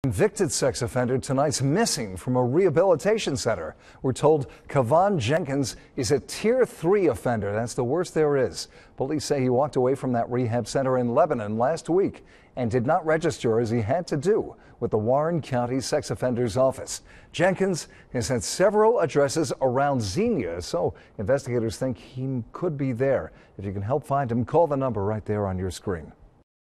Convicted sex offender tonight's missing from a rehabilitation center. We're told K-Vonne Jenkins is a Tier 3 offender. That's the worst there is. Police say he walked away from that rehab center in Lebanon last week and did not register as he had to do with the Warren County Sex Offenders Office. Jenkins has had several addresses around Xenia, so investigators think he could be there. If you can help find him, call the number right there on your screen.